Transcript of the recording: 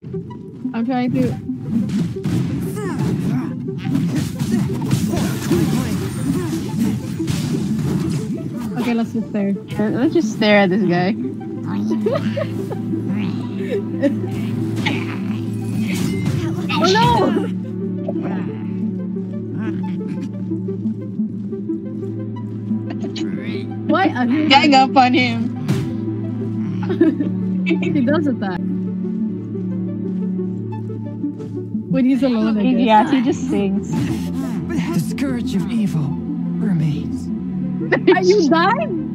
I'm trying to. Okay, let's just stare. Let's just stare at this guy. Oh no! Why? Gang up on him. He does attack. When he's alone, I guess. Yeah, he just sings. The scourge of evil remains. You died?